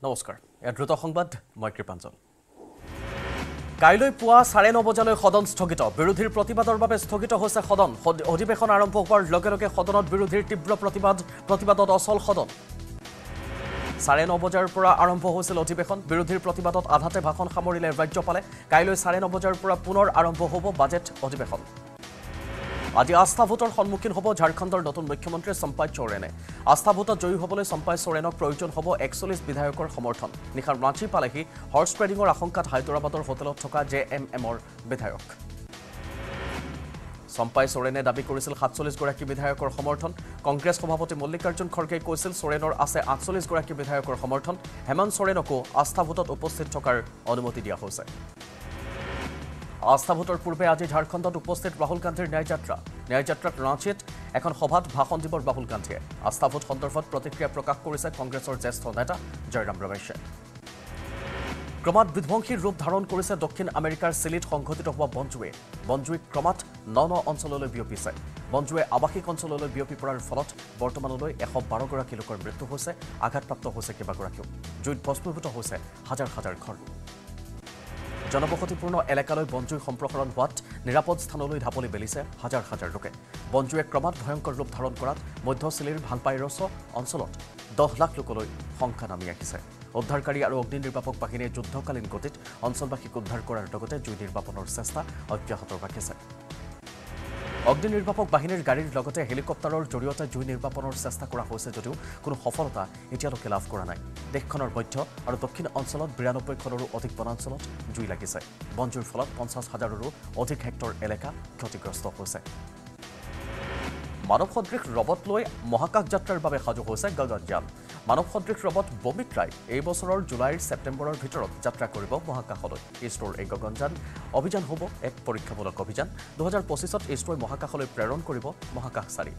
নমস্কাৰ দ্ৰুত সংবাদ মই কৃপাঞ্জল কাইলৈ পুৱা 9:30 বজালৈ সদন স্থগিত বিৰোধীৰ প্ৰতিবাদৰ বাবে স্থগিত হৈছে সদন অধিৱেশন আৰম্ভ হোৱাৰ লগে লগে সদনত বিৰোধীৰ তীব্ৰ প্ৰতিবাদত অচল সদন 9:30 বজাৰ পৰা আৰম্ভ হৈছিল অধিৱেশন বিৰোধীৰ প্ৰতিবাদত আধাতে ভাষণ সামৰিলে ৰাজ্যপালে কাইলৈ 9:30 বজাৰ পৰা পুনৰ আৰম্ভ হ'ব বাজেট অধিৱেশন আজি আস্থা ভোটৰ সন্মুখীন হ'ব ঝাৰখণ্ডৰ নতুন মুখ্যমন্ত্ৰী চম্পাই সোৰেনে আস্থা ভোটত জয়ী হ'বলৈ চম্পাই সোৰেনক প্ৰয়োজন হ'ব 41 বিধায়কৰ সমৰ্থন নিখাৰ ৰাঁচী পালেহি হৰ্চ ট্ৰেডিঙৰ আশংকাত হায়দৰাবাদৰ হোটেলত থকা জেএমএমৰ বিধায়ক চম্পাই সোৰেনে দাবী কৰিছিল 47 গৰাকী বিধায়কৰ সমৰ্থন কংগ্ৰেছ সভাপতি মল্লিকাৰ্জুন খৰগে কৈছিল সোৰেনৰ আছে 48 গৰাকী বিধায়কৰ সমৰ্থন হেমন্ত সোৰেনকো আস্থা ভোটত উপস্থিত থকাৰ অনুমতি দিয়া হৈছে আস্থা ভোটৰ পূৰ্বে আজি ঝাৰখণ্ডত উপস্থিত ৰাহুল গান্ধীৰ ন্যায়যাত্ৰাত ৰাঁচীত এখন সভাত ভাষণ দিব ৰাহুল গান্ধীয়ে আস্থা ভোট সন্দৰ্ভত প্ৰতিক্ৰিয়া প্ৰকাশ কৰিছে কংগ্ৰেছৰ জ্যেষ্ঠ নেতা জয়ৰাম ৰমেশে ক্ৰমাৎ বিধ্বংসী ৰূপ ধাৰণ কৰিছে দক্ষিণ আমেৰিকাৰ চিলিত সংঘটিত হোৱা বনজুই ক্ৰমাৎ ন অঞ্চললৈ বিয়পিছে বনজুৱে আৱাসিক অঞ্চললৈ বিয়পি পৰাৰ ফলত বৰ্তমানলৈ 112 গৰাকী লোকৰ মৃত্যু হৈছে আঘাতপ্ৰাপ্ত হৈছে কেইবাগৰাকীও জুইত ভস্মীভূত হৈছে হাজাৰ হাজাৰ ঘৰ জনবসতিপূৰ্ণ এলেকালৈ বনজুই সম্প্ৰসাৰণ হোৱাত নিৰাপদ স্থানলৈ ঢাপলি বেলিছে হাজাৰ হাজাৰ লোকে বনজুৱে ক্ৰমাৎ ভয়ংকৰ ৰূপ ধাৰণ কৰাত মধ্য চিলিৰ ভালপাইৰছ অঞ্চলত 10 লাখ লোকলৈ শংকা নামি আহিছে উদ্ধাৰকাৰী আৰু অগ্নি নিৰ্বাপক বাহিনীয়ে যুদ্ধকালীন গতিত অঞ্চলবাসীক উদ্ধাৰ কৰাৰ লগতে জুই নিৰ্বাপনৰ চেষ্টা অব্যাহত ৰাখিছে অগ্নি নিৰ্বাপক বাহিনীৰ গাড়ীৰ লগতে হেলিকপ্টাৰৰ জৰিয়তে জুই নিৰ্বাপনৰ চেষ্টা কৰা হৈছে যদিও কোনো সফলতা এতিয়ালৈকে লাভ কৰা নাই দেশখনৰ মধ্য আৰু দক্ষিণ অঞ্চলত 92খনৰো অধিক বনাঞ্চলত জুই লাগিছে বনজুইৰ ফলত 50,000ৰো অধিক হেক্টৰ এলেকা ক্ষতিগ্ৰস্ত হৈছে মানৱ সদৃশ ৰবট লৈ মহাকাশ যাত্ৰাৰ বাবে সাজু হৈছে গগনযান মানৱ সদৃশ ৰবট বমিত্ৰাই এই বছৰৰ জুলাইৰ ছেপ্টেম্বৰৰ ভিতৰত যাত্ৰা কৰিব মহাকাশলৈ ইছৰোৰ এই গগনযান অভিযান হ'ব এক পৰীক্ষামূলক অভিযান 2025ত ইছৰোই মহাকাশলৈ প্ৰেৰণ কৰিব মহাকাশচাৰী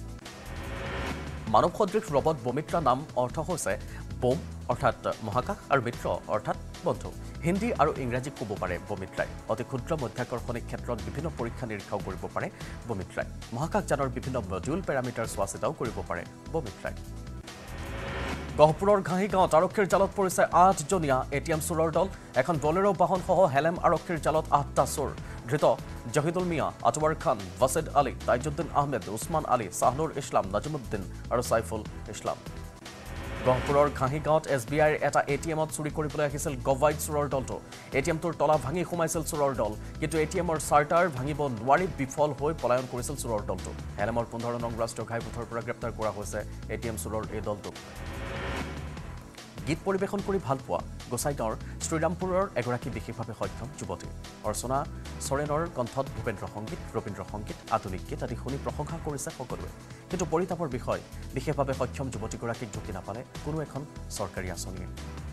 মানৱ সদৃশ ৰবট বমিত্ৰা নাম অৰ্থ হৈছে বোম অৰ্থাৎ মহাকাশ আৰু মিত্ৰ অৰ্থাৎ বন্ধু হিন্দী আৰু ইংৰাজী ক'ব পাৰে বমিত্ৰাই অতি ক্ষুদ্ৰ মধ্যাকৰ্ষণিক ক্ষেত্ৰত বিভিন্ন পৰীক্ষা নিৰীক্ষাও কৰিব পাৰে বমিত্ৰাই মহাকাশযানৰ বিভিন্ন মডিউল পেৰামিটাৰ চোৱা চিতাও কৰিব পাৰে বমিত্ৰাই গহপুৰৰ ঘাঁহি গাঁৱত আৰক্ষীৰ জালত পৰিছে 8জনীয়া এটিএম চোৰৰ দল এখন বলেৰো বাহনসহ হেলেম আৰক্ষীৰ জালত 8টা চোৰ ধৃত জহিদুল মিয়া আতৱাৰ খান ৱাছিদ আলী তাইজুদ্দিন আহমেদ উছমান আলী সাহনুৰ ইছলাম নাজিমুদ্দিন আৰু সাইফুল ইছলাম গহপুৰৰ ঘাঁহি গাঁৱত এছবিআইৰ এটা এটিএমত চুৰি কৰিবলৈ আহিছিল গভাইড চোৰৰ দলটো এটিএমটোৰ তলা ভাঙি সোমাইছিল চোৰৰ দল কিন্তু এটিএমৰ চাৰ্টাৰ ভাঙিব নোৱাৰি বিফল হৈ পলায়ন কৰিছিল চোৰৰ দলটো হেলেমৰ 15 নং ৰাষ্ট্ৰীয় ঘাইপথৰ পৰা গ্ৰেপ্তাৰ কৰা হৈছে এটিএম চোৰৰ এই দলটোক গীত পৰিৱেশন কৰি ভাল পোৱা গোসাইগাঁৱৰ শ্ৰীৰামপুৰৰ এগৰাকী বিশেষভাৱে সক্ষম যুৱতী অৰ্চনা সোৰেনৰ কণ্ঠত ভূপেন্দ্ৰ সংগীত ৰবীন্দ্ৰ সংগীত আধুনিক গীত আদি শুনি প্ৰশংসা কৰিছে সকলোৱে কিন্তু পৰিতাপৰ বিষয় বিশেষভাৱে সক্ষম যুৱতীগৰাকীক ঢুকি নাপালে কোনো এখন চৰকাৰী আঁচনিয়ে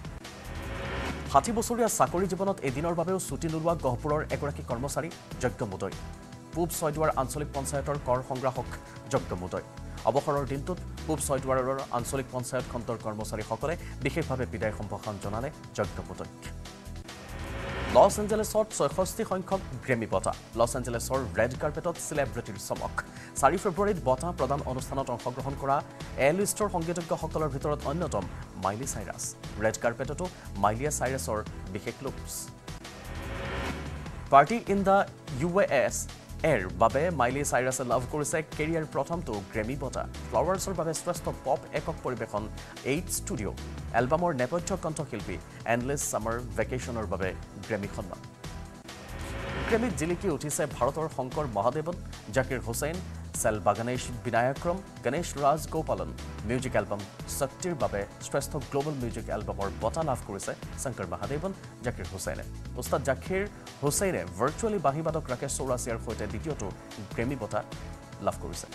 60 বছৰীয়া চাকৰি জীৱনত এদিনৰ বাবেও ছুটি নোলোৱা গহপুৰৰ এগৰাকী কৰ্মচাৰী যজ্ঞমোদয় পূব ছয়দুৱাৰ আঞ্চলিক পঞ্চায়তৰ কৰ সংগ্ৰাহক যজ্ঞমোদয় অৱসৰৰ দিনটোত পূব ছয়দুৱাৰৰ আঞ্চলিক পঞ্চায়ত খণ্ডৰ কৰ্মচাৰীসকলে বিশেষভাৱে বিদায় সম্ভাষণ জনালে যজ্ঞমোদয়ক লছ এঞ্জেলেছত 66 সংখ্যক গ্ৰেমি বঁটা লছ এঞ্জেলেছৰ ৰেড কাৰ্পেটত চেলিব্ৰিটিৰ চমক 4 ফেব্ৰুৱাৰীত বঁটা প্ৰদান অনুষ্ঠানত অংশগ্ৰহণ কৰা এ-লিষ্টৰ সংগীতজ্ঞসকলৰ ভিতৰত অন্যতম মাইলি চাইৰাছ ৰেড কাৰ্পেটতো মাইলিয়া চাইৰাছৰ বিশেষ looks party in the US এৰ বাবে মাইলি চাইৰাছে লাভ কৰিছে কেৰিয়াৰ প্ৰথমটো গ্ৰেমি বঁটা ফ্লাৱাৰ্ছৰ বাবে শ্ৰেষ্ঠ পপ একক পৰিৱেশন 8 ষ্টুডিঅ এলবামৰ নেপথ্য কণ্ঠশিল্পী এণ্ডলেছ ছামাৰ ভেকেশ্যনৰ বাবে গ্ৰেমি সন্মান গ্ৰেমিত জিলিকি উঠিছে ভাৰতৰ শংকৰ মহাদেৱন জাকিৰ হুছেইন চেলবা গণেশ বিনায়ক্ৰম গণেশ ৰাজ গোপালন মিউজিক এলবাম শক্তিৰ বাবে শ্ৰেষ্ঠ গ্লোবেল মিউজিক এলবামৰ বঁটা লাভ কৰিছে শংকৰ মহাদেৱন জাকিৰ হুছেইনে উস্তাদ জাকিৰ হুছেইনে ভাৰ্চুৱেলি বাঁহীবাদক ৰাকেশ চৌৰাচিয়াৰ সৈতে দ্বিতীয়টো গ্ৰেমি বঁটা লাভ কৰিছে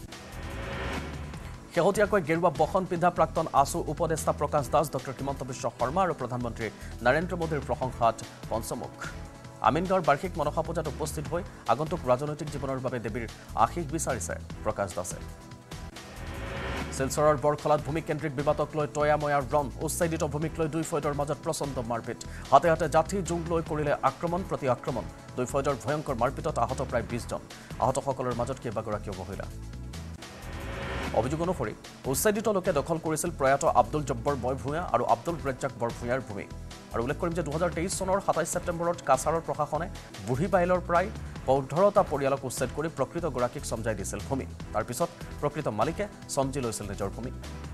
শেহতীয়াকৈ গেৰুৱা বসন পিন্ধা প্ৰাক্তন আসু উপদেষ্টা প্ৰকাশ দাস ডক্টৰ হিমন্ত বিশ্ব শৰ্মা আৰু প্ৰধানমন্ত্ৰী নৰেন্দ্ৰ মোদীৰ প্ৰশংসাত পঞ্চমুখ আমিনগাঁৱৰ বাৰ্ষিক মনসা পূজাত উপস্থিত হৈ আগন্তুক ৰাজনৈতিক জীৱনৰ বাবে দেৱীৰ আশীষ বিচাৰিছে প্ৰকাশ দাসে শিলচৰৰ বৰখলাত ভূমিকেন্দ্ৰিক বিবাদক লৈ তয়াময়াৰ ৰণ উচ্ছেদিত ভূমিক লৈ দুই ফৈদৰ মাজত প্ৰচণ্ড মাৰপিট হাতে হাতে জাঠি জুং লৈ কৰিলে আক্ৰমণ প্ৰতি আক্ৰমণ দুই ফৈদৰ ভয়ংকৰ মাৰপিটত আহত প্ৰায় 20 জন আহতসকলৰ মাজত কেইবাগৰাকীও মহিলা অভিযোগ অনুসৰি উচ্ছেদিত লোকে দখল কৰিছিল প্ৰয়াত আব্দুল জব্বৰ বৰভূঞা আৰু আব্দুল ৰেজ্জাক বৰভূঞাৰ ভূমি আৰু উল্লেখ কৰিম যে 2023 চনৰ 27 ছেপ্টেম্বৰত কাছাৰৰ প্ৰশাসনে বুঢ়ীবাইলৰ প্ৰায় 15টা পৰিয়ালক উচ্ছেদ কৰি প্ৰকৃত গৰাকীক সমজাই দিছিল ভূমি তাৰ পিছত প্ৰকৃত মালিকে সমজি লৈছিল নিজৰ ভূমি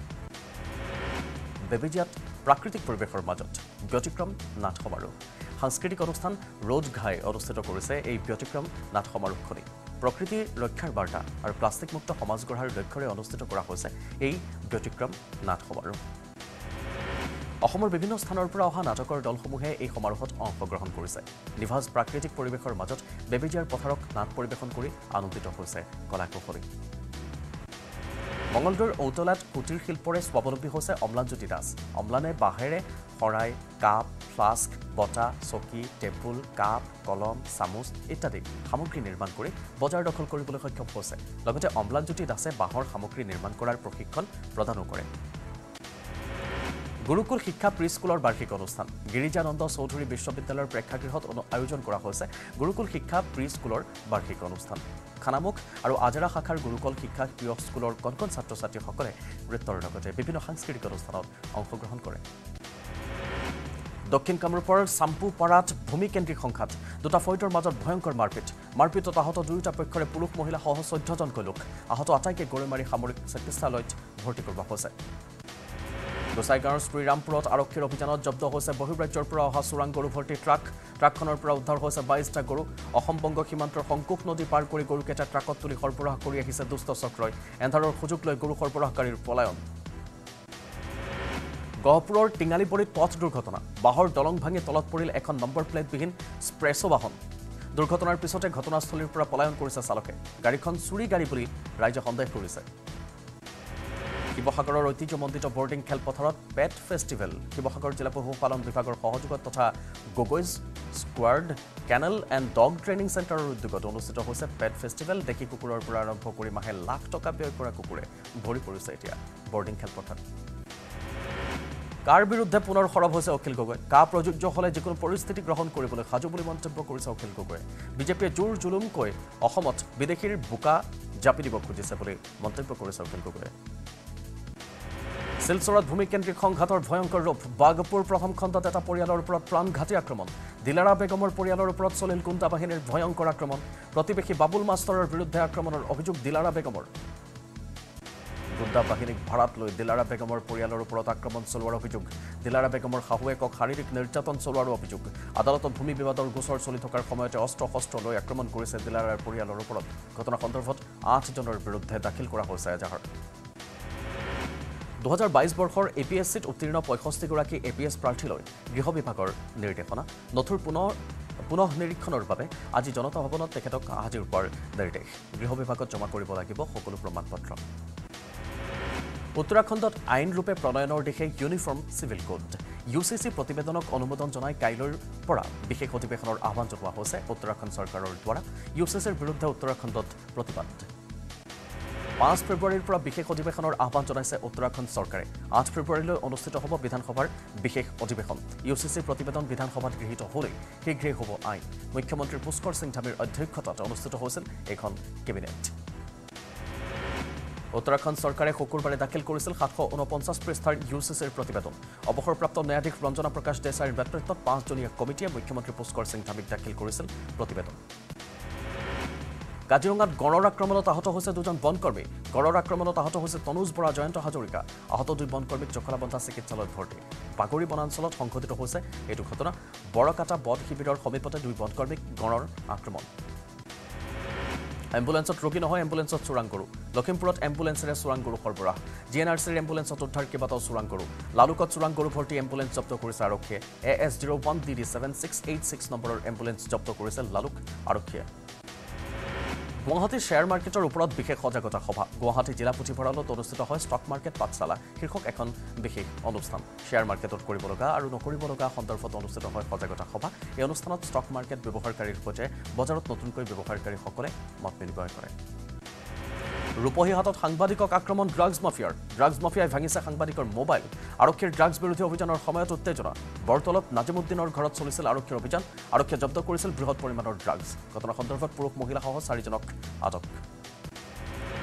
বেবেজিয়াত প্ৰাকৃতিক পৰিৱেশৰ মাজত ব্যতিক্ৰম নাট সমাৰোহ সাংস্কৃতিক অনুষ্ঠান ৰোড ঘাই অনুষ্ঠিত কৰিছে এই ব্যতিক্ৰম নাট সমাৰোহখনি প্ৰকৃতি ৰক্ষাৰ বাৰ্তা আৰু প্লাষ্টিক মুক্ত সমাজ গঢ়াৰ লক্ষ্যৰে অনুষ্ঠিত কৰা হৈছে এই ব্যতিক্ৰম নাট সমাৰোহ অসমৰ বিভিন্ন স্থানৰ পৰা অহা নাটকৰ দলসমূহে এই সমাৰোহত অংশগ্ৰহণ কৰিছে নিভাজ প্ৰাকৃতিক পৰিৱেশৰ মাজত বেবেজিয়াৰ পথাৰক নাট পৰিৱেশন কৰি আনন্দিত হৈছে কলাকুশলী মঙ্গলদৈৰ ঔতলাত কুটিৰ শিল্পৰে স্বাৱলম্বী হৈছে অম্লানজ্যোতি দাস অম্লানে বাঁহেৰে শৰাই কাপ ফ্লাস্ক বটা চকী টেবুল কাপ কলম চামুচ ইত্যাদি সামগ্ৰী নিৰ্মাণ কৰি বজাৰ দখল কৰিবলৈ সক্ষম হৈছে লগতে অম্লানজ্যোতি দাসে বাঁহৰ সামগ্ৰী নিৰ্মাণ কৰাৰ প্ৰশিক্ষণ প্ৰদানো কৰে গুৰুকুল শিক্ষা প্ৰিস্কুলৰ বাৰ্ষিক অনুষ্ঠান গিৰিজানন্দ চৌধুৰী বিশ্ববিদ্যালয়ৰ প্ৰেক্ষাগৃহত আয়োজন কৰা হৈছে গুৰুকুল শিক্ষা প্ৰিস্কুলৰ বাৰ্ষিক অনুষ্ঠান খানামুখ আৰু আজাৰা শাখাৰ গুৰুকুল শিক্ষা প্ৰিস্কুলৰ কণ ছাত্ৰ-ছাত্ৰীসকলে নৃত্যৰ লগতে বিভিন্ন সাংস্কৃতিক অনুষ্ঠানত অংশগ্ৰহণ কৰে দক্ষিণ কামৰূপৰ চাম্পুপাৰাত ভূমিকেন্দ্ৰিক সংঘাত দুটা ফৈটৰ মাজত ভয়ংকৰ মাৰপিটত আহত দুয়োটা পক্ষৰে পুৰুষ মহিলা সহ 14জনকৈ লোক আহত আটাইকে গৰৈমাৰী সামৰিক চিকিৎসালয়ত ভৰ্তি কৰোৱা হৈছে গোসাইগাঁৱৰ শ্ৰীৰামপুৰত আৰক্ষীৰ অভিযানত জব্দ হৈছে বহিৰাজ্যৰ পৰা অহা চোৰাং গৰু ভৰ্তি ট্ৰাকখনৰ পৰা উদ্ধাৰ হৈছে 22টা গৰু অসম বংগ সীমান্তৰ সংকোষ নদী পাৰ কৰি গৰুকেইটা ট্ৰাকত তুলি সৰবৰাহ কৰি আহিছে দুষ্ট চক্ৰই এন্ধাৰৰ সুযোগ লৈ গৰু সৰবৰাহকাৰীৰ পলায়ন গহপুৰৰ টিঙালিপৰিত পথ দুৰ্ঘটনা বাহৰ দলং ভাঙি তলত পৰিল এখন নম্বৰ প্লেটবিহীন স্প্ৰেছো বাহন দুৰ্ঘটনাৰ পিছতে ঘটনাস্থলীৰ পৰা পলায়ন কৰিছে চালকে গাড়ীখন চুৰি গাড়ী বুলি ৰাইজে সন্দেহ কৰিছে শিৱসাগৰৰ ঐতিহ্যমণ্ডিত বৰ্ডিং খেলপথাৰত পেট ফেষ্টিভেল শিৱসাগৰ জিলা পশুপালন বিভাগৰ সহযোগত তথা Gogoi's squad kennel and dog training চেণ্টাৰৰ উদ্যোগত অনুষ্ঠিত হৈছে পেট ফেষ্টিভেল দেশী কুকুৰৰ পৰা আৰম্ভ কৰি মাহে লাখ টকা ব্যয় কৰা কুকুৰে ভৰি পৰিছে এতিয়া বৰ্ডিং খেলপথাৰ কাৰ বিৰুদ্ধে পুনৰ সৰব হৈছে অখিল গগৈ কা প্ৰযোজ্য হলে যিকোনো পৰিস্থিতি গ্ৰহণ কৰিবলৈ সাজু বুলি মন্তব্য কৰিছে অখিল গগৈ বিজেপিয়ে জোৰ জুলুমকৈ অসমত বিদেশীৰ বোকা জাপি দিব খুজিছে বুলি মন্তব্য কৰিছে অখিল গগৈ শিলচৰত ভূমিকেন্দ্ৰিক সংঘাতৰ ভয়ংকৰ ৰূপ বাগপুৰ প্ৰথম খণ্ডত এটা পৰিয়ালৰ ওপৰত প্ৰাণঘাতী আক্ৰমণ দিলাৰা বেগমৰ পৰিয়ালৰ ওপৰত চলিল গুণ্ডা বাহিনীৰ ভয়ংকৰ আক্ৰমণ প্ৰতিবেশী বাবুল মাষ্টৰৰ বিৰুদ্ধে আক্ৰমণৰ অভিযোগ দিলাৰা বেগমৰ গুণ্ডা বাহিনীক ভাড়াত লৈ দিলাৰা বেগমৰ পৰিয়ালৰ ওপৰত আক্ৰমণ চলোৱাৰ অভিযোগ দিলাৰা বেগমৰ শাহুৱেকক শাৰীৰিক নিৰ্যাতন চলোৱাৰো অভিযোগ আদালতত ভূমি বিবাদৰ গোচৰ চলি থকাৰ সময়তে অস্ত্ৰ লৈ আক্ৰমণ কৰিছে দিলাৰাৰ পৰিয়ালৰ ওপৰত ঘটনা সন্দৰ্ভত 8জনৰ বিৰুদ্ধে দাখিল কৰা হৈছে এজাহাৰ 2022 বৰ্ষৰ এপিএছচিত উত্তীৰ্ণ 65গৰাকী এপিএছ প্ৰাৰ্থীলৈ গৃহ বিভাগৰ নিৰ্দেশনা নথুৰ পুনঃ নিৰীক্ষণৰ বাবে আজি জনতা ভৱনত তেখেতক হাজিৰ হোৱাৰ নিৰ্দেশ গৃহ বিভাগত জমা কৰিব লাগিব সকলো প্ৰমাণপত্ৰ উত্তৰাখণ্ডত আইন ৰূপে প্ৰণয়নৰ দিশে ইউনিফৰ্ম চিভিল কোড ইউচিচি প্ৰতিবেদনক অনুমোদন জনাই কাইলৈৰ পৰা বিশেষ অধিৱেশনৰ আহ্বান জনোৱা হৈছে উত্তৰাখণ্ড চৰকাৰৰ দ্বাৰা ইউচিচিৰ বিৰুদ্ধে উত্তৰাখণ্ডত প্ৰতিবাদ 5 ফেব্ৰুৱাৰীৰ পৰা বিশেষ অধিৱেশনৰ আহ্বান জনাইছে উত্তৰাখণ্ড চৰকাৰে 8 ফেব্ৰুৱাৰীলৈ অনুষ্ঠিত হ'ব বিধানসভাৰ বিশেষ অধিৱেশন ইউচিচি প্ৰতিবেদন বিধানসভাত গৃহীত হ'লে শীঘ্ৰেই হ'ব আইন মুখ্যমন্ত্ৰী পুষ্কৰ সিং ধামীৰ অধ্যক্ষতাত অনুষ্ঠিত হৈছিল এখন কেবিনেট উত্তৰাখণ্ড চৰকাৰে শুকুৰবাৰে দাখিল কৰিছিল 749 পৃষ্ঠাৰ ইউচিচিৰ প্ৰতিবেদন অৱসৰপ্ৰাপ্ত ন্যায়াধীশ ৰঞ্জনা প্ৰকাশ দেশাইৰ নেতৃত্বত 5জনীয়া কমিটিয়ে মুখ্যমন্ত্ৰী পুষ্কৰ সিং ধামীক দাখিল কৰিছিল প্ৰতিবেদন কাজিৰঙাত গড়ৰ আক্ৰমণত আহত হৈছে দুজন বনকৰ্মী গড়ৰ আক্ৰমণত আহত হৈছে তনুজ বৰা জয়ন্ত হাজৰিকা আহত দুই বনকৰ্মীক জখলাবন্ধা চিকিৎসালয়ত ভৰ্তি বাগৰি বনাঞ্চলত সংঘটিত হৈছে এইটো ঘটনা বৰকাটা বন শিবিৰৰ সমীপতে দুই বনকৰ্মীক গড়ৰ আক্ৰমণ এম্বুলেন্সত ৰোগী নহয় এম্বুলেন্সত চোৰাং গৰু লখিমপুৰত এম্বুলেন্সেৰে চোৰাং গৰু সৰবৰাহ জিএনআৰচিৰ এম্বুলেন্সত উদ্ধাৰ কেইবাটাও চোৰাং গৰু লালুকত চোৰাং গৰু ভৰ্তি এম্বুলেন্স জব্দ কৰিছে আৰক্ষীয়ে AS01DD7686 নম্বৰৰ এম্বুলেন্স জব্দ কৰিছে লালুক আৰক্ষীয়ে গুৱাহাটী শ্বেয়াৰ মাৰ্কেটৰ ওপৰত বিশেষ সজাগতা সভা গুৱাহাটী জিলা পুথিভঁৰালত অনুষ্ঠিত হয় ষ্টক মাৰ্কেট পাঠশালা শীৰ্ষক এখন বিশেষ অনুষ্ঠান শ্বেয়াৰ মাৰ্কেটত কৰিব লগা আৰু নকৰিব লগা সন্দৰ্ভত অনুষ্ঠিত হয় সজাগতা সভা এই অনুষ্ঠানত ষ্টক মাৰ্কেট ব্যৱহাৰকাৰীৰ সৈতে বজাৰত নতুনকৈ ব্যৱহাৰকাৰীসকলে মত বিনিময় কৰে ৰূপহী হাতত সাংবাদিকক আক্ৰমণ ড্ৰাগছ মাফিয়াই ভাঙিছে সাংবাদিকৰ মোবাইল আৰক্ষীৰ ড্ৰাগছ বিৰোধী অভিযানৰ সময়ত উত্তেজনা বৰতলত নাজিমুদ্দিনৰ ঘৰত চলিছিল আৰক্ষীৰ অভিযান আৰক্ষীয়ে জব্দ কৰিছিল বৃহৎ পৰিমাণৰ ড্ৰাগছ ঘটনা সন্দৰ্ভত পুৰুষ মহিলা সহ 4জনক আটক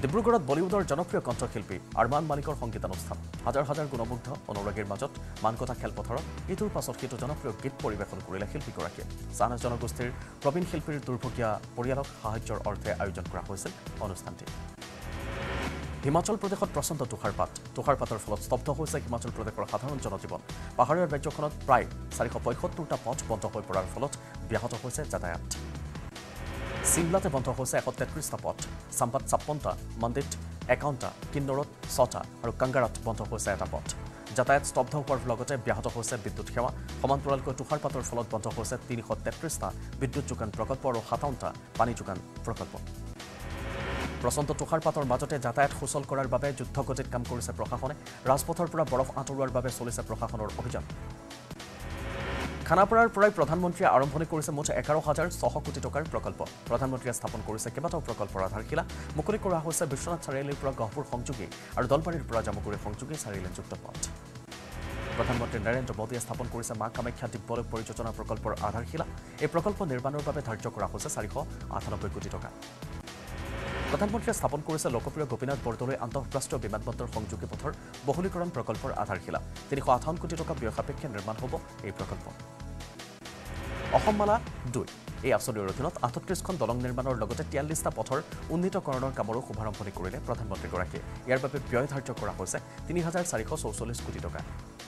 ডিব্ৰুগড়ত বলিউডৰ জনপ্ৰিয় কণ্ঠশিল্পী আৰমান মালিকৰ সংগীতানুষ্ঠান হাজাৰ হাজাৰ গুণমুগ্ধ অনুৰাগীৰ মাজত মানকটা খেলপথাৰত ইটোৰ পাছত সিটো জনপ্ৰিয় গীত পৰিৱেশন কৰিলে শিল্পীগৰাকীয়ে চাহনাজ জনগোষ্ঠীৰ প্ৰবীণ শিল্পীৰ দুৰ্ভগীয়া পৰিয়ালক সাহায্যৰ অৰ্থে আয়োজন কৰা হৈছিল অনুষ্ঠানটি হিমাচল প্ৰদেশত প্ৰচণ্ড তুষাৰপাতৰ ফলত স্তব্ধ হৈছে হিমাচল প্ৰদেশৰ সাধাৰণ জনজীৱন পাহাৰীয়া ৰাজ্যখনত প্ৰায় 475টা পথ বন্ধ হৈ পৰাৰ ফলত ব্যাহত হৈছে যাতায়াত সিমলাতে বন্ধ হৈছে 133টা পথ চাম্পাত 56টা মন্দিত 51টা কিন্নৌৰত 6টা আৰু কাংগাৰাত বন্ধ হৈছে এটা পথ যাতায়াত স্তব্ধ হোৱাৰ লগতে ব্যাহত হৈছে বিদ্যুৎ সেৱা সমান্তৰালকৈ তুষাৰপাতৰ ফলত বন্ধ হৈছে 333টা বিদ্যুৎ যোগান প্ৰকল্প আৰু 57টা পানী যোগান প্ৰকল্প প্ৰচণ্ড তুষাৰপাতৰ মাজতে যাতায়াত সুচল কৰাৰ বাবে যুদ্ধগতিত কাম কৰিছে প্ৰশাসনে ৰাজপথৰ পৰা বৰফ আঁতৰোৱাৰ বাবে চলিছে প্ৰশাসনৰ অভিযান খানাপাৰাৰ পৰাই প্ৰধানমন্ত্ৰীয়ে আৰম্ভণি কৰিছে মুঠ 11,600 কোটি টকাৰ প্ৰকল্প প্ৰধানমন্ত্ৰীয়ে স্থাপন কৰিছে কেইবাটাও প্ৰকল্পৰ আধাৰশিলা মুকলি কৰা হৈছে বিশ্বনাথ চাৰিআলিৰ পৰা গহপুৰ সংযোগী আৰু দলবাৰীৰ পৰা জামুগুৰি সংযোগী চাৰিলেনযুক্ত পথ প্ৰধানমন্ত্ৰী নৰেন্দ্ৰ মোদীয়ে স্থাপন কৰিছে মা কামাখ্যা দিব্যলোক পৰিযোজনা প্ৰকল্পৰ আধাৰশিলা এই প্ৰকল্প নিৰ্মাণৰ বাবে ধাৰ্য কৰা হৈছে 498 কোটি টকা প্ৰধানমন্ত্ৰীয়ে স্থাপন কৰিছে লোকপ্ৰিয় গোপীনাথ বৰদলৈ আন্তঃৰাষ্ট্ৰীয় বিমানবন্দৰ সংযোগী পথৰ বহুলীকৰণ প্ৰকল্পৰ আধাৰশিলা 358 কোটি টকা ব্যয় সাপেক্ষে নিৰ্মাণ হ'ব এই প্ৰকল্প অসমমালা 2 এই আঁচনিৰ অধীনত 38খন দলং নিৰ্মাণৰ লগতে 43টা পথৰ উন্নীতকৰণৰ কামৰো শুভাৰম্ভণি কৰিলে প্ৰধানমন্ত্ৰীগৰাকীয়ে ইয়াৰ বাবে ব্যয় ধাৰ্য কৰা হৈছে 3,444 কোটি টকা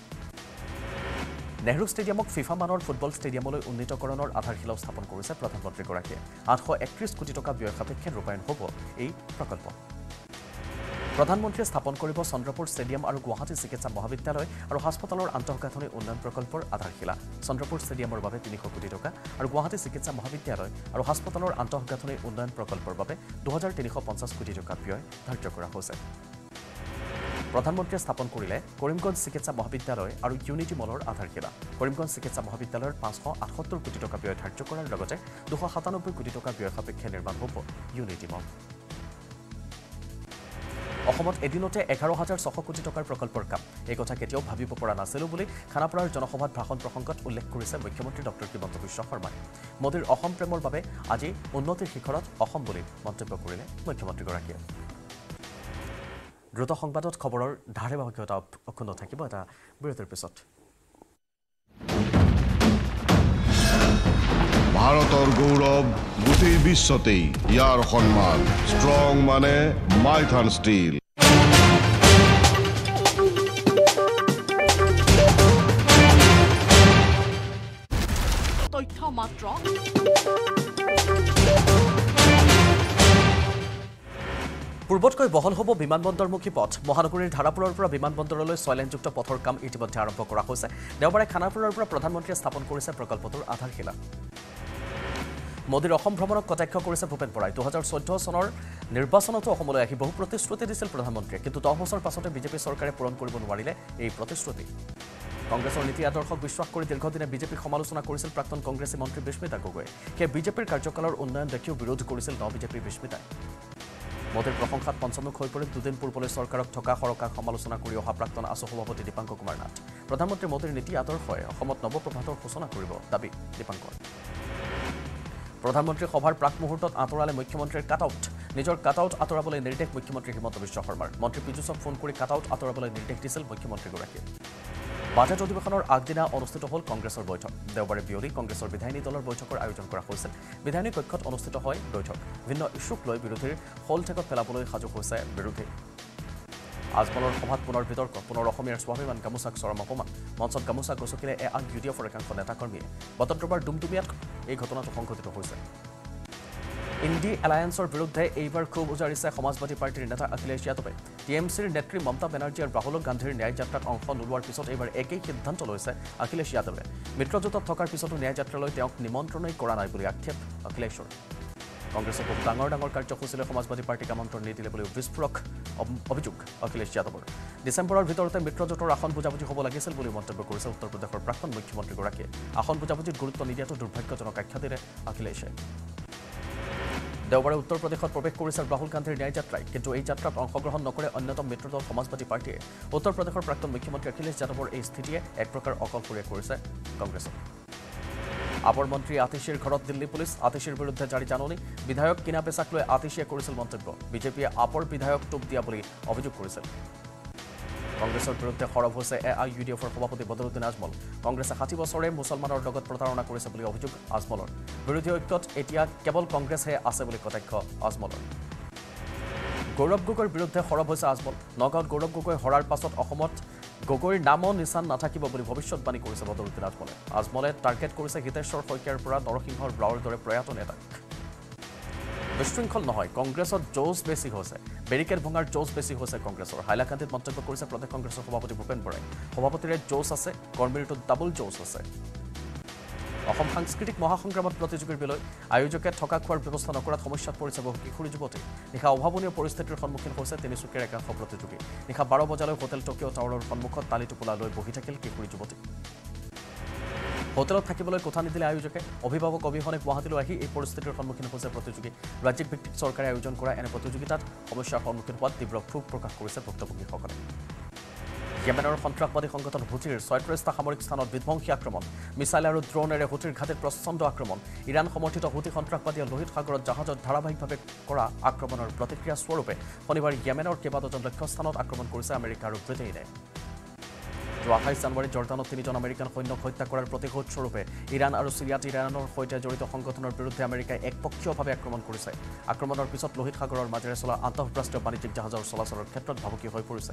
নেহৰু ষ্টেডিয়ামক ফিফা মানৰ ফুটবল ষ্টেডিয়ামলৈ উন্নীতকৰণৰ আধাৰশিলাও স্থাপন কৰিছে প্ৰধানমন্ত্ৰীগৰাকীয়ে 831 কোটি টকা ব্যয় সাপেক্ষে ৰূপায়ণ হ'ব এই প্ৰকল্প প্ৰধানমন্ত্ৰীয়ে স্থাপন কৰিব চন্দ্ৰপুৰ ষ্টেডিয়াম আৰু গুৱাহাটী চিকিৎসা মহাবিদ্যালয় আৰু হাস্পতালৰ আন্তঃগাঁথনি উন্নয়ন প্ৰকল্পৰ আধাৰশিলা চন্দ্ৰপুৰ ষ্টেডিয়ামৰ বাবে 300 কোটি টকা আৰু গুৱাহাটী চিকিৎসা মহাবিদ্যালয় আৰু হাস্পতালৰ আন্তঃগাঁথনি উন্নয়ন প্ৰকল্পৰ বাবে 2,350 কোটি টকা ব্যয় ধাৰ্য কৰা হৈছে প্ৰধানমন্ত্ৰীয়ে স্থাপন কৰিলে কৰিমগঞ্জ চিকিৎসা মহাবিদ্যালয় আৰু ইউনিটি মলৰ আধাৰশিলা কৰিমগঞ্জ চিকিৎসা মহাবিদ্যালয়ৰ 578 কোটি টকা ব্যয় ধাৰ্য কৰাৰ লগতে 297 কোটি টকা ব্যয় সাপেক্ষে নিৰ্মাণ হ'ব ইউনিটি মল অসমত এদিনতে 11,600 কোটি টকাৰ প্ৰকল্পৰ কাম এই কথা কেতিয়াও ভাবিব পৰা নাছিল বুলি খানাপাৰাৰ জনসভাত ভাষণ প্ৰসংগত উল্লেখ কৰিছে মুখ্যমন্ত্ৰী ডক্টৰ হিমন্ত বিশ্ব শৰ্মাই মোদীৰ অসম প্ৰেমৰ বাবে আজি উন্নতিৰ শিখৰত অসম বুলি মন্তব্য কৰিলে মুখ্যমন্ত্ৰীগৰাকীয়ে দ্ৰুত সংবাদত খবৰৰ ধাৰাবাহিকতা অক্ষুণ্ণ থাকিব এটা বিৰতিৰ পিছত ভাৰতৰ গৌৰৱ গোটেই বিশ্বতেই ইয়াৰ সন্মান ষ্ট্ৰং মানে মাইথান ষ্টীল তথ্য মাত্ৰ পূৰ্বতকৈ বহল হ'ব বিমানবন্দৰমুখী পথ মহানগৰীৰ ধাৰাপুৰৰ পৰা বিমানবন্দৰলৈ 6 লেনযুক্ত পথৰ কাম ইতিমধ্যে আৰম্ভ কৰা হৈছে দেওবাৰে খানাপুৰৰ পৰা প্ৰধানমন্ত্ৰীয়ে স্থাপন কৰিছে প্ৰকল্পটোৰ আধাৰশিলা মোদীৰ অসম ভ্ৰমণক কটাক্ষ কৰিছে ভূপেন বৰাই 2014 চনৰ নিৰ্বাচনতো অসমলৈ আহি বহু প্ৰতিশ্ৰুতি দিছিল প্ৰধানমন্ত্ৰীয়ে কিন্তু 10 বছৰ পাছতে বিজেপি চৰকাৰে পূৰণ কৰিব নোৱাৰিলে এই প্ৰতিশ্ৰুতি কংগ্ৰেছৰ নীতি আদৰ্শক বিশ্বাস কৰি দীৰ্ঘদিনে বিজেপি সমালোচনা কৰিছিল প্ৰাক্তন কংগ্ৰেছী মন্ত্ৰী বিস্মিতা গগৈ সেই বিজেপিৰ কাৰ্যকালৰ উন্নয়ন দেখিও বিৰোধ কৰিছিল বিজেপিৰ বিস্মিতাই মোদীৰ প্ৰশংসাত পঞ্চমুখ হৈ পৰিল দুদিন পূৰ্বলৈ চৰকাৰক থকা সৰকাক সমালোচনা কৰি অহা প্ৰাক্তন আছু সভাপতি দীপাংকৰ কুমাৰ নাথ প্ৰধানমন্ত্ৰী মোদীৰ নীতি আদৰ্শই অসমত নৱপ্ৰভাতৰ সূচনা কৰিব দাবী দীপাংকৰ প্ৰধানমন্ত্ৰী সভাৰ প্ৰাক মুহূৰ্তত আঁতৰালে মুখ্যমন্ত্ৰীৰ কাটআউট নিজৰ কাটআউট আঁতৰাবলৈ নিৰ্দেশ মুখ্যমন্ত্ৰী হিমন্ত বিশ্ব শৰ্মাৰ মন্ত্ৰী পীযুষক ফোন কৰি কাটআউট আঁতৰাবলৈ নিৰ্দেশ দিছিল মুখ্যমন্ত্ৰীগৰাকীয়ে বাজেট অধিৱেশনৰ আগদিনা অনুষ্ঠিত হ'ল কংগ্ৰেছৰ বৈঠক দেওবাৰে বিয়লি কংগ্ৰেছৰ বিধায়িনী দলৰ বৈঠকৰ আয়োজন কৰা হৈছিল বিধায়িনী কক্ষত অনুষ্ঠিত হয় বৈঠক ভিন্ন ইস্যুক লৈ বিৰোধীৰ হলঠেকত পেলাবলৈ সাজু হৈছে বিৰোধী আজমলৰ সভাত পুনৰ বিতৰ্ক পুনৰ অসমীয়াৰ স্বাভিমান গামোচাক চৰম অপমান মঞ্চত গামোচা গছকিলে ইউডিএফৰ একাংশ নেতাকৰ্মীয়ে বটদ্ৰবাৰ ডুমডুমিয়াত এই ঘটনাটো সংঘটিত হৈছে ইণ্ডি এলায়েন্সৰ বিৰুদ্ধে এইবাৰ ক্ষোভ উজাৰিছে সমাজবাদী পাৰ্টিৰ নেতা অখিলেশ যাদৱে টিএমচিৰ নেত্ৰী মমতা বেনাৰ্জী আৰু ৰাহুল গান্ধীৰ ন্যায় যাত্ৰাত অংশ নোলোৱাৰ পিছত এইবাৰ একেই সিদ্ধান্ত লৈছে অখিলেশ যাদৱে মিত্ৰজোঁটত থকাৰ পিছতো ন্যায় যাত্ৰালৈ তেওঁক নিমন্ত্ৰণেই কৰা নাই বুলি আক্ষেপ অখিলেশৰ কংগ্ৰেছে খুব ডাঙৰ কাৰ্যসূচীলৈ সমাজবাদী পাৰ্টিক আমন্ত্ৰণ নিদিলে বুলি বিস্ফোৰক অভিযোগ অখিলেশ যাদৱৰ ডিচেম্বৰৰ ভিতৰতে মিত্ৰজোঁটৰ আসন বুজাবুজি হ'ব লাগিছিল বুলি মন্তব্য কৰিছে উত্তৰ প্ৰদেশৰ প্ৰাক্তন মুখ্যমন্ত্ৰীগৰাকীয়ে আসন বুজাবুজিত গুৰুত্ব নিদিয়াটো দুৰ্ভাগ্যজনক আখ্যা দিলে অখিলেশে দেওবাৰে উত্তৰ প্ৰদেশত প্ৰৱেশ কৰিছে ৰাহুল গান্ধীৰ ন্যায় যাত্ৰাই কিন্তু এই যাত্ৰাত অংশগ্ৰহণ নকৰে অন্যতম মিত্ৰদল সমাজবাদী পাৰ্টিয়ে উত্তৰ প্ৰদেশৰ প্ৰাক্তন মুখ্যমন্ত্ৰী অখিলেশ যাদৱৰ এই স্থিতিয়ে এক প্ৰকাৰ অকলশৰীয়া কৰিছে কংগ্ৰেছক আপৰ মন্ত্ৰী আতিশীৰ ঘৰত দিল্লী পুলিচ আতিশীৰ বিৰুদ্ধে জাৰি জাননী বিধায়ক কিনা পেচাক লৈ আতিশীয়ে কৰিছিল মন্তব্য বিজেপিয়ে আপৰ বিধায়ক টোপ দিয়া বুলি অভিযোগ কৰিছিল কংগ্ৰেছৰ বিৰুদ্ধে সৰব হৈছে AIUDFৰ সভাপতি বদৰুদ্দিন আজমল কংগ্ৰেছে 60 বছৰে মুছলমানৰ লগত প্ৰতাৰণা কৰিছে বুলি অভিযোগ আজমলৰ বিৰোধী ঐক্যত এতিয়া কেৱল কংগ্ৰেছহে আছে বুলি কটাক্ষ আজমলৰ গৌৰৱ গগৈৰ বিৰুদ্ধে সৰব হৈছে আজমল নগাঁৱত গৌৰৱ গগৈ হৰাৰ পাছত অসমত গগৈৰ নাম নিশান নাথাকিব বুলি ভৱিষ্যৎবাণী কৰিছে বদৰুদ্দিন আজমলে টাৰ্গেট কৰিছে হিতেশ্বৰ শইকীয়াৰ পৰা নৰসিংহৰ ব্ৰাউৰ দৰে প্ৰয়াত নেতাক বিশৃংখল নহয় কংগ্ৰেছত জোচ বেছি হৈছে বেৰিকেড ভঙাৰ জোচ বেছি হৈছে কংগ্ৰেছৰ হাইলাকান্দিত মন্তব্য কৰিছে প্ৰদেশ কংগ্ৰেছৰ সভাপতি ভূপেন বৰাই সভাপতিৰে জোচ আছে কৰ্মীৰটো ডাবল জোচ আছে অসম সাংস্কৃতিক মহাসংগ্ৰামত প্ৰতিযোগীৰ বিলৈ আয়োজকে থকা খোৱাৰ ব্যৱস্থা নকৰাত সমস্যাত পৰিছে বহু কিশোৰী যুৱতী নিশা অভাৱনীয় পৰিস্থিতিৰ সন্মুখীন হৈছে তিনিচুকীয়াৰ একাংশ প্ৰতিযোগী নিশা 12 বজালৈ হোটেল টকিঅ' টাৱাৰৰ সন্মুখত তালি টোপোলা লৈ বহি থাকিল কিশোৰী যুৱতী হোটেলত থাকিবলৈ কোঠা নিদিলে আয়োজকে অভিভাৱক অবিহনে গুৱাহাটীলৈ আহি এই পৰিস্থিতিৰ সন্মুখীন হৈছে প্ৰতিযোগী ৰাজ্যিক ভিত্তিত চৰকাৰে আয়োজন কৰা এনে প্ৰতিযোগিতাত সমস্যাৰ সন্মুখীন হোৱাত তীব্ৰ ক্ষোভ প্ৰকাশ কৰিছে ভুক্তভোগীসকলে ইয়েমেনৰ সন্ত্ৰাসবাদী সংগঠন হুথিৰ 36টা সামৰিক স্থানত বিধ্বংসী আক্ৰমণ মিছাইল আৰু ড্ৰোনেৰে হুথিৰ ঘাটিত প্ৰচণ্ড আক্ৰমণ ইৰাণ সমৰ্থিত হুথি সন্ত্ৰাসবাদীয়ে লোহিত সাগৰত জাহাজত ধাৰাবাহিকভাৱে কৰা আক্ৰমণৰ প্ৰতিক্ৰিয়া স্বৰূপে শনিবাৰ ইয়েমেনৰ কেইবাডজন লক্ষ্যস্থানত আক্ৰমণ কৰিছে আমেৰিকা আৰু ব্ৰিটেইনে 28 জানুৱাৰীত জৰ্ডানত 3জন আমেৰিকান সৈন্যক হত্যা কৰাৰ প্ৰতিশোধ স্বৰূপে ইৰাণ আৰু সিৰিয়াত ইৰাণৰ সৈতে জড়িত সংগঠনৰ বিৰুদ্ধে আমেৰিকাই একপক্ষীয়ভাৱে আক্ৰমণ কৰিছে আক্ৰমণৰ পিছত লোহিত সাগৰৰ মাজেৰে চলা আন্তঃৰাষ্ট্ৰীয় বাণিজ্যিক জাহাজৰ চলাচলৰ ক্ষেত্ৰত ভাবুকি হৈ পৰিছে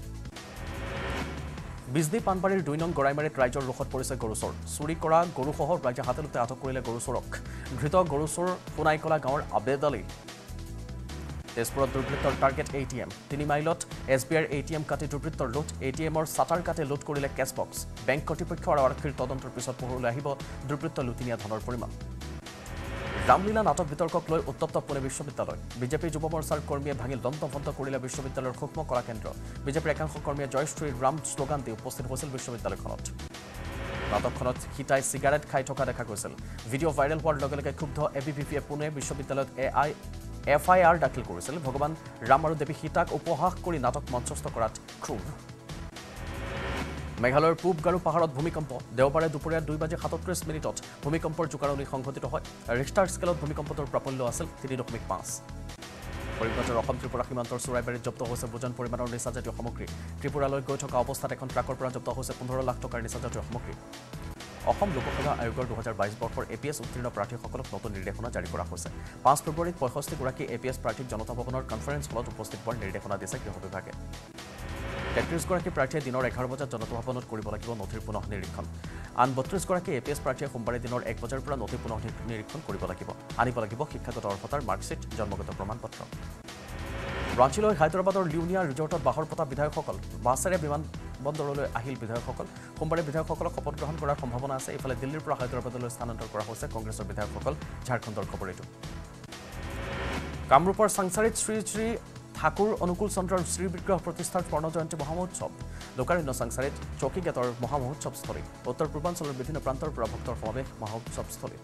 বিজনী পানবাৰীৰ 2 নং গৰাইমাৰীত ৰাইজৰ ৰোষত পৰিছে গৰুচোৰ চুৰি কৰা গৰুসহ ৰাইজে হাতেলোতে আটক কৰিলে গৰুচোৰক ধৃত গৰুচোৰ সোণাইকলা গাঁৱৰ আবেদ আলী তেজপুৰত দুৰ্বৃত্তৰ টাৰ্গেট ATM 3 মাইলত SBIৰ ATM কাটি দুৰ্বৃত্তৰ লুট ATMৰ চাটাৰ কাটি লুট কৰিলে কেছ বক্স বেংক কৰ্তৃপক্ষ আৰু আৰক্ষীৰ তদন্তৰ পিছত পোহৰলৈ আহিব দুৰ্বৃত্ত লুটিনিয়া ধনৰ পৰিমাণ ৰামলীলা নাটক বিতৰ্কক লৈ উত্তপ্ত পুনে বিশ্ববিদ্যালয় বিজেপি যুৱ মৰ্চাৰ কৰ্মীয়ে ভাঙি দন্তভন্ত কৰিলে বিশ্ববিদ্যালয়ৰ সূক্ষ্ম কলা কেন্দ্ৰ বিজেপিৰ একাংশ কৰ্মীয়ে জয় শ্ৰী ৰাম শ্লোগান দি উপস্থিত হৈছিল বিশ্ববিদ্যালয়খনত নাটকখনত হিতাই চিগাৰেট খাই থকা দেখা গৈছিল ভিডিঅ' ভাইৰেল হোৱাৰ লগে লগে ক্ষুব্ধ ABVPয়ে পুনে বিশ্ববিদ্যালয়ত FIR দাখিল কৰিছিল ভগৱান ৰাম আৰু দেৱী সীতাক উপহাস কৰি নাটক মঞ্চস্থ কৰাত ক্ষোভ মেঘালয়ৰ পূব গাৰু পাহাৰত ভূমিকম্প দেওবাৰে দুপৰীয়া 2:37 ভূমিকম্পৰ জোকাৰণি সংঘটিত হয় ৰিক্টাৰ স্কেলত ভূমিকম্পটোৰ প্ৰাবল্য আছিল 3.5 কৰিমগঞ্জৰ অসম ত্ৰিপুৰা সীমান্তৰ চৰাইবাৰীত জব্দ হৈছে বুজন পৰিমাণৰ নিচাজাতীয় সামগ্ৰী ত্ৰিপুৰালৈ গৈ থকা অৱস্থাত এখন ট্ৰাকৰ পৰা জব্দ হৈছে 15 লাখ টকাৰ নিচাজাতীয় সামগ্ৰী অসম লোকসভা আয়োগৰ 2022 বৰ্ষৰ APS উত্তীৰ্ণ প্ৰাৰ্থীসকলক নতুন নিৰ্দেশনা জাৰি কৰা হৈছে 5 ফেব্ৰুৱাৰীত 65 গৰাকী APS প্ৰাৰ্থীক জনতা ভৱনৰ কনফাৰেন্স হলত উপস্থিত হোৱাৰ নিৰ্দেশনা দিছে গৃহ বিভাগে 33 গৰাকী প্ৰাৰ্থীয়ে দিনৰ 11 বজাত জনতা ভৱনত কৰিব লাগিব নথিৰ পুনঃ নিৰীক্ষণ আন 32 গৰাকী APS প্ৰাৰ্থীয়ে সোমবাৰে দিনৰ 1 বজাৰ পৰা নথি পুনঃ নিৰীক্ষণ কৰিব লাগিব আনিব লাগিব শিক্ষাগত অৰ্হতাৰ মাৰ্কশ্বিট জন্মগত প্ৰমাণপত্ৰ ৰাঞ্চিলৈ হায়দৰাবাদৰ লিউনিয়া ৰিজৰ্টত বাহৰ পতা বিধায়কসকল বাছেৰে বিমানবন্দৰলৈ আহিল বিধায়কসকল সোমবাৰে বিধায়কসকলক শপত গ্ৰহণ কৰাৰ সম্ভাৱনা আছে ইফালে দিল্লীৰ পৰা হায়দৰাবাদলৈ স্থানান্তৰ কৰা হৈছে কংগ্ৰেছৰ বিধায়কসকল ঝাৰখণ্ডৰ খবৰ এইটো কামৰূপৰ সাংসাৰিত শ্ৰী শ্ৰী ঠাকুৰ অনুকূল চন্দ্ৰৰ শ্ৰীবিগ্ৰহ প্ৰতিষ্ঠাৰ স্বৰ্ণ জয়ন্তী মহামহোৎসৱ লোকাৰণ্য সাংসাৰিত চৌকীগেটৰ মহামহোৎসৱস্থলী উত্তৰ পূৰ্বাঞ্চলৰ বিভিন্ন প্ৰান্তৰ পৰা ভক্তৰ সমাৱেশ মহোৎসৱস্থলীত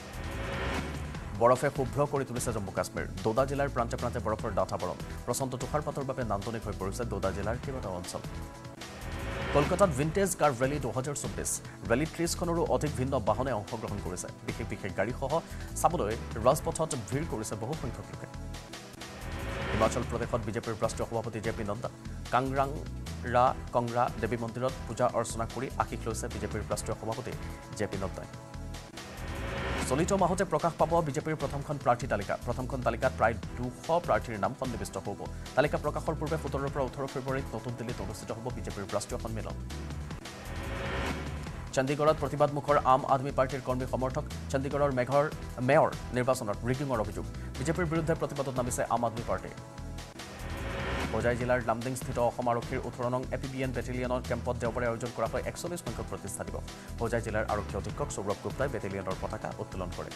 বৰফে শুভ্ৰ কৰি তুলিছে জম্মু কাশ্মীৰ দোদা জিলাৰ প্ৰান্তে প্ৰান্তে বৰফৰ ডাঠাবৰণ প্ৰচণ্ড তুষাৰপাতৰ বাবে নান্দনিক হৈ পৰিছে দোদা জিলাৰ কেইবাটাও অঞ্চল কলকাতাত ভিন্টেজ কাৰ ৰেলী 2024 ৰেলীত 30খনৰো অধিক ভিন্ন বাহনে অংশগ্ৰহণ কৰিছে বিশেষ গাড়ীসহ চাবলৈ ৰাজপথত ভিৰ কৰিছে বহু সংখ্যক লোকে হিমাচল প্ৰদেশত বিজেপিৰ ৰাষ্ট্ৰীয় সভাপতি JP নড্ডা কংগ্ৰা দেৱী মন্দিৰত পূজা অৰ্চনা কৰি আশীষ লৈছে বিজেপিৰ ৰাষ্ট্ৰীয় সভাপতি JP নড্ডাই চলিত মাহতে প্ৰকাশ পাব বিজেপিৰ প্ৰথমখন প্ৰাৰ্থী তালিকা প্ৰথমখন তালিকাত প্ৰায় 200 প্ৰাৰ্থীৰ নাম সন্নিৱিষ্ট হ'ব তালিকা প্ৰকাশৰ পূৰ্বে 17 পৰা 18 ফেব্ৰুৱাৰীত নতুন দিল্লীত অনুষ্ঠিত হ'ব বিজেপিৰ ৰাষ্ট্ৰীয় সন্মিলন চণ্ডীগড়ত প্ৰতিবাদমুখৰ আম আদমি পাৰ্টিৰ কৰ্মী সমৰ্থক চণ্ডীগড়ৰ মেয়ৰ নিৰ্বাচনত ৰিগিঙৰ অভিযোগ বিজেপিৰ বিৰুদ্ধে প্ৰতিবাদত নামিছে আম আদমি পাৰ্টি হোজাই জিলাৰ লামডিংস্থিত অসম আৰক্ষীৰ 18 নং APBN বেটেলিয়নৰ কেম্পত দেওবাৰে আয়োজন কৰা হয় 41 সংখ্যক প্ৰতিষ্ঠা দিৱস হোজাই জিলাৰ আৰক্ষী অধীক্ষক সৌৰভ গুপ্তাই বেটেলিয়নৰ পতাকা উত্তোলন কৰে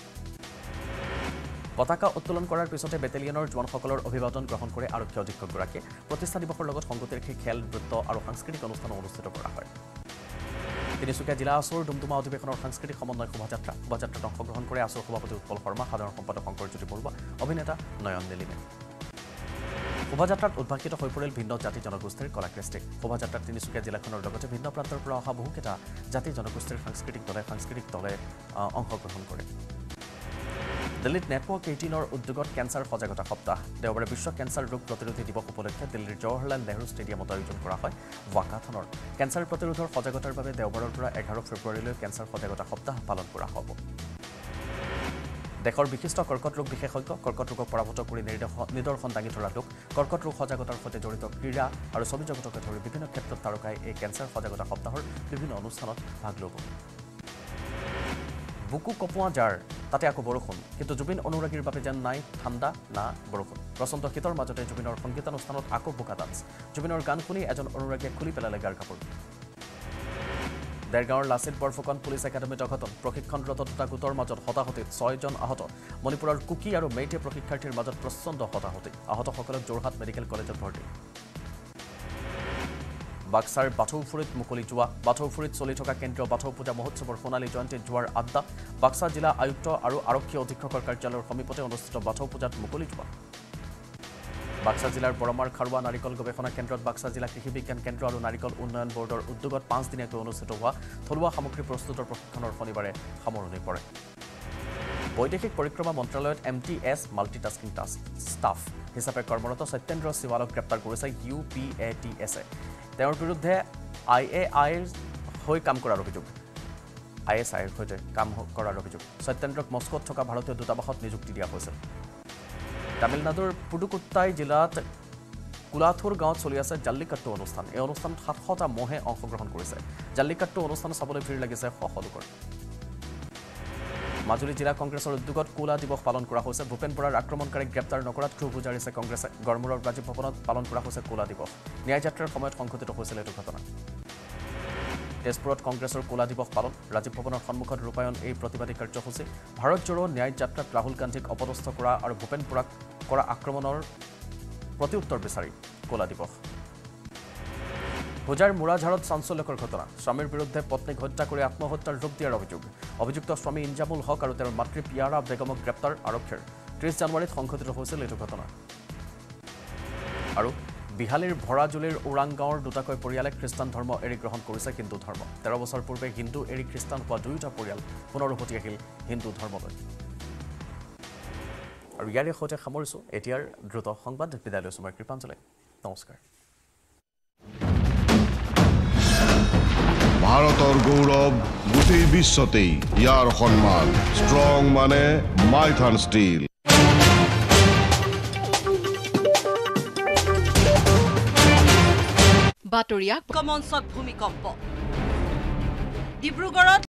পতাকা উত্তোলন কৰাৰ পিছতে বেটেলিয়নৰ জোৱানসকলৰ অভিবাদন গ্ৰহণ কৰে আৰক্ষী অধীক্ষকগৰাকীয়ে প্ৰতিষ্ঠা দিৱসৰ লগত সংগতি ৰাখি খেল নৃত্য আৰু সাংস্কৃতিক অনুষ্ঠান অনুষ্ঠিত কৰা হয় তিনিচুকীয়া জিলা আসুৰ ডুমডুমা অধিৱেশনৰ সাংস্কৃতিক সমন্বয় শোভাযাত্ৰাত অংশগ্ৰহণ কৰে আসুৰ সভাপতি উৎপল শৰ্মা সাধাৰণ সম্পাদক শংকৰজ্যোতি বৰুৱা অভিনেতা নয়ন নীলিমে শোভাযাত্ৰাত উদ্ভাসিত হৈ পৰিল ভিন্ন জাতি জনগোষ্ঠীৰ কলাকৃষ্টি শোভাযাত্ৰাত তিনিচুকীয়া জিলাখনৰ লগতে ভিন্ন প্ৰান্তৰ পৰা অহা বহুকেইটা জাতি জনগোষ্ঠীৰ সাংস্কৃতিক দলে অংশগ্ৰহণ কৰে দিল্লীত নেটৱৰ্ক 18ৰ উদ্যোগত কেঞ্চাৰ সজাগতা সপ্তাহ দেওবাৰে বিশ্ব কেঞ্চাৰ ৰোগ প্ৰতিৰোধী দিৱস উপলক্ষে দিল্লীৰ জৱাহৰলাল নেহৰু ষ্টেডিয়ামত আয়োজন কৰা হয় ৱাকাথনৰ কেঞ্চাৰ প্ৰতিৰোধৰ সজাগতাৰ বাবে দেওবাৰৰ পৰা 11 ফেব্ৰুৱাৰীলৈ কেঞ্চাৰ সজাগতা সপ্তাহ পালন কৰা হ'ব দেশৰ বিশিষ্ট কৰ্কট ৰোগ বিশেষজ্ঞ কৰ্কট ৰোগক পৰাভূত কৰি নিদৰ্শন দাঙি ধৰা লোক কৰ্কট ৰোগ সজাগতাৰ সৈতে জড়িত ক্ৰীড়া আৰু ছবি জগতকে ধৰি বিভিন্ন ক্ষেত্ৰত তাৰকাই এই কেঞ্চাৰ সজাগতা সপ্তাহৰ বিভিন্ন অনুষ্ঠানত ভাগ ল'ব বুকু কপোৱা জাৰ তাতে আকৌ বৰষুণ কিন্তু জুবিন অনুৰাগীৰ বাবে যেন নাই ঠাণ্ডা না বৰষুণ প্ৰচণ্ড শীতৰ মাজতে জুবিনৰ সংগীতানুষ্ঠানত আকৌ বোকা ডান্স জুবিনৰ গান শুনি এজন অনুৰাগীয়ে খুলি পেলালে গাৰ কাপোৰ দেৰগাঁৱৰ লাচিত বৰফুকন পুলিচ একাডেমীত অঘটন প্ৰশিক্ষণৰত দুটা গোটৰ মাজত হতাহতিত 6 জন আহত মণিপুৰৰ কুকি আৰু মেইটে প্ৰশিক্ষাৰ্থীৰ মাজত প্ৰচণ্ড হতাহতি আহতসকলক যোৰহাট মেডিকেল কলেজত ভৰ্তি বাক্সাৰ বাথৌফুৰিত মুকলি যোৱা বাথৌফুৰিত চলি থকা কেন্দ্ৰীয় বাথৌ পূজা মহোৎসৱৰ সোণালী জয়ন্তীত যোৱাৰ আড্ডা বাক্সা জিলা আয়ুক্ত আৰু আৰক্ষী অধীক্ষকৰ কাৰ্যালয়ৰ সমীপতে অনুষ্ঠিত বাথৌ পূজাত মুকলি যোৱা বাক্সা জিলাৰ বৰমাৰ খাৰুৱা নাৰিকল গৱেষণা কেন্দ্ৰত বাক্সা জিলা কৃষি বিজ্ঞান কেন্দ্ৰ আৰু নাৰিকল উন্নয়ন বৰ্ডৰ উদ্যোগত 5 দিনীয়াকৈ অনুষ্ঠিত হোৱা থলুৱা সামগ্ৰী প্ৰস্তুতৰ প্ৰশিক্ষণৰ শনিবাৰে সামৰণি পৰে বৈদেশিক পৰিক্ৰমা মন্ত্ৰালয়ত MTS মাল্টিটাস্কিং ষ্টাফ হিচাপে কৰ্মৰত সত্যেন্দ্ৰ শিৱালক গ্ৰেপ্তাৰ কৰিছে UPATS তেওঁৰ বিৰুদ্ধে IAIৰ হৈ কাম কৰাৰ অভিযোগ ISIৰ সৈতে কাম কৰাৰ অভিযোগ সত্যেন্দ্ৰক মস্কোত থকা ভাৰতীয় দূতাবাসত নিযুক্তি দিয়া হৈছিল তামিলনাডুৰ পুডুকোট্টাই জিলাত কুলাথুৰ গাঁৱত চলি আছে জাল্লিকাট্টু অনুষ্ঠান এই অনুষ্ঠানত 700টা মহে অংশগ্ৰহণ কৰিছে জাল্লিকাট্টু অনুষ্ঠান চাবলৈ ভিৰ লাগিছে শ লোকৰ মাজুলী জিলা কংগ্ৰেছৰ উদ্যোগত কোলা দিৱস পালন কৰা হৈছে ভূপেন বৰাৰ আক্ৰমণকাৰীক গ্ৰেপ্তাৰ নকৰাত ক্ষোভ বুজাৰিছে কংগ্ৰেছে গড়মূৰৰ ৰাজীৱ ভৱনত পালন কৰা হৈছে কোলা দিৱস ন্যায়যাত্ৰাৰ সময়ত সংঘটিত হৈছিল এইটো ঘটনা তেজপুৰত কংগ্ৰেছৰ কোলা দিৱস পালন ৰাজীৱ ভৱনৰ সন্মুখত ৰূপায়ণ এই প্ৰতিবাদী কাৰ্যসূচী ভাৰত জোড়ো ন্যায় যাত্ৰাত ৰাহুল গান্ধীক অপদস্থ কৰা আৰু ভূপেন বৰাক কৰা আক্ৰমণৰ প্ৰত্যুত্তৰ বিচাৰি কোলা দিৱস হোজাৰ মুৰাঝাৰত চাঞ্চল্যকৰ ঘটনা স্বামীৰ বিৰুদ্ধে পত্নীক হত্যা কৰি আত্মহত্যাৰ ৰূপ দিয়াৰ অভিযুক্ত স্বামী ইনজামুল হক আৰু তেওঁৰ মাতৃ পিয়াৰা বেগমক গ্ৰেপ্তাৰ আৰক্ষীৰ 30 জানুৱাৰীত সংঘটিত হৈছিল এইটো ঘটনা আৰু বিহালীৰ ভৰাজুলিৰ ওৰাং গাঁৱৰ দুটাকৈ পৰিয়ালে খ্ৰীষ্টান ধৰ্ম এৰি গ্ৰহণ কৰিছে হিন্দু ধৰ্ম 13 বছৰ পূৰ্বে হিন্দু এৰি খ্ৰীষ্টান হোৱা দুয়োটা পৰিয়াল পুনৰ উভতি আহিল হিন্দু ধৰ্মলৈ আৰু ইয়াৰ সৈতে সামৰিছো এতিয়াৰ দ্ৰুত সংবাদ বিদায় লৈছো মই কৃপাঞ্জলি নমস্কাৰ ভাৰতৰ গৌৰৱ গোটেই বিশ্বতেই ইয়াৰ সন্মান ষ্ট্ৰং মানে মাইথান ষ্টীল বাতৰিয়া কমঞ্চত ভূমিকম্প ডিব্ৰুগড়ত